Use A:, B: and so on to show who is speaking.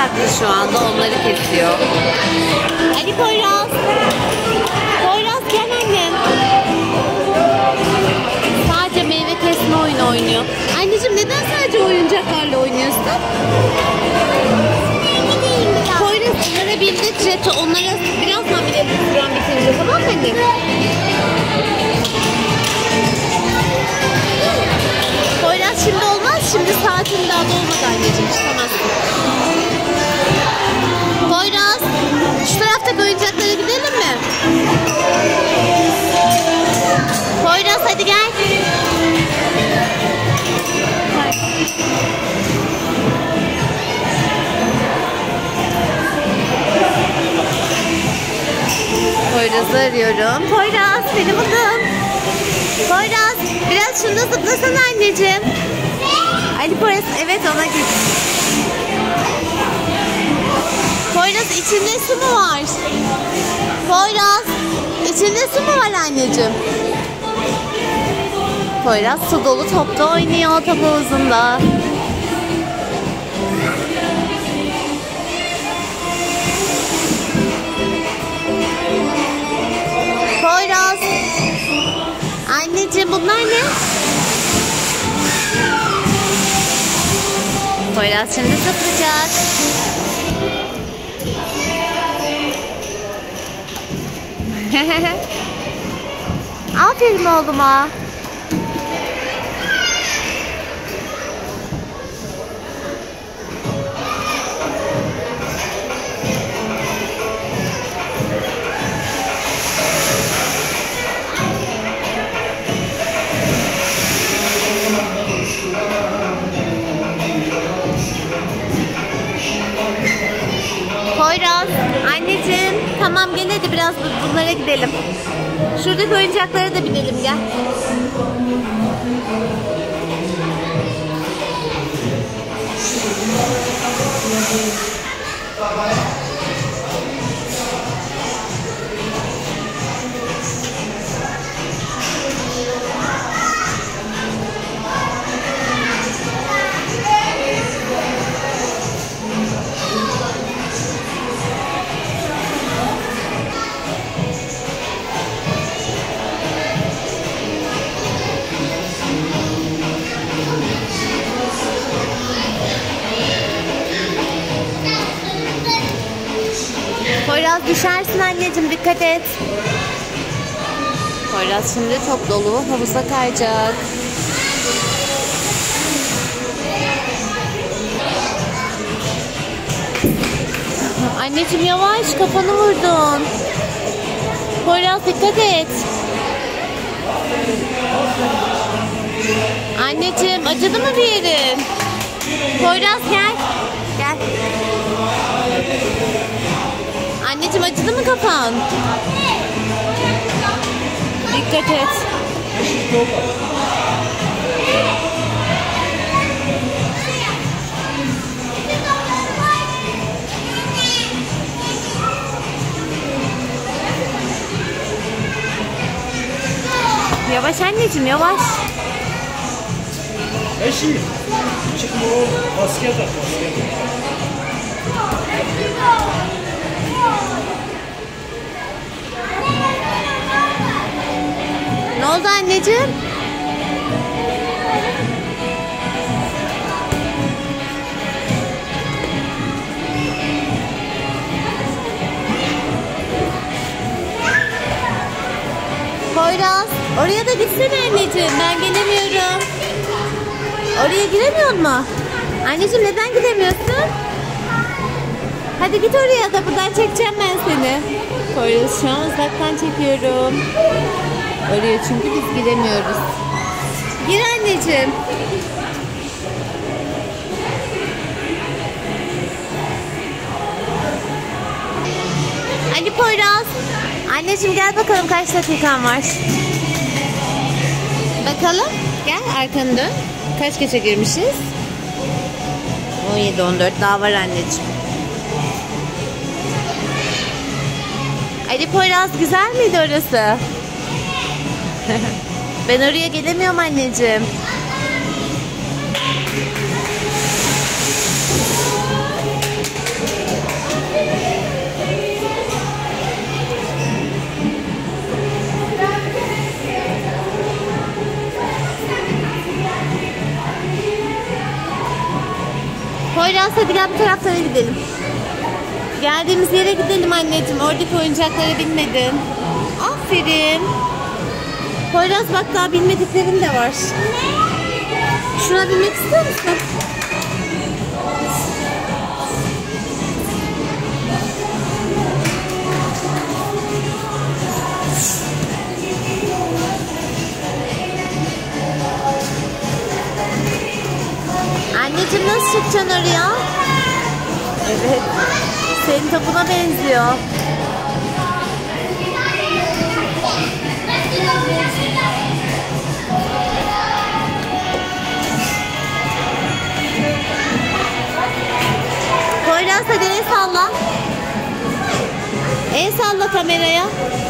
A: haklı şu anda. Onları kesiyor. Ali Poyraz. Poyraz gel annem. Sadece meyve kesme oyunu oynuyor. Anneciğim neden sadece oyuncaklarla oynuyorsun? Poyraz onlara bildikçe onlara birazdan bile süren bitince, tamam mı annem? Poyraz şimdi olmaz. Şimdi saatin daha dolmadı anneciğim. Çıkamazsın. Poyraz şu taraftaki oyuncaklara gidelim mi? Poyraz hadi gel. Poyraz'ı arıyorum. Poyraz seni buldum. Poyraz biraz şunda zıplasana anneciğim. Ali Poyraz evet ona git. Poyraz içinde su mu var? Poyraz içinde su mu var anneciğim? Poyraz su dolu topta oynuyor top havuzunda. Poyraz. Anneciğim bunlar ne? Poyraz şimdi sıkacak. Aferin oğluma. Poyraz, anneciğim tamam gel hadi biraz bunlara gidelim. Şuradaki oyuncaklara da binelim gel. Poyraz düşersin anneciğim dikkat et. Poyraz şimdi top dolu havuza kayacak. Anneciğim yavaş kafanı vurdun. Poyraz dikkat et. Anneciğim acıdı mı bir yerin? Poyraz gel. Gel. Anneciğim acıdı mı kafan? Dikkat et. Yavaş anneciğim yavaş.
B: Eşi. Çıkma o maske tak maske.
A: Ne oldu anneciğim? Poyraz, oraya da gitsene anneciğim. Ben gelemiyorum. Oraya giremiyor mu? Anneciğim neden gidemiyorsun? Hadi git oraya, kapıdan çekeceğim ben seni. Poyraz şu an uzaktan çekiyorum. Oraya çünkü biz giremiyoruz. Gir anneciğim. Ali Poyraz. Anneciğim gel bakalım kaç dakikan var. Bakalım. Gel arkanı dön. Kaç geçe girmişiz? 17-14 daha var anneciğim. Ali Poyraz güzel miydi orası? Ben oraya gelemiyorum anneciğim. taraftara gidelim. Geldiğimiz yere gidelim anneciğim. Oradaki oyuncaklara binmedin. Aferin. Poyraz bak daha bilmediklerin de var. Şuna binmek istiyor musun? Anneciğim nasıl çıkacaksın oraya? Evet. Senin topuna benziyor. Poyraz hadi el salla. El salla kameraya.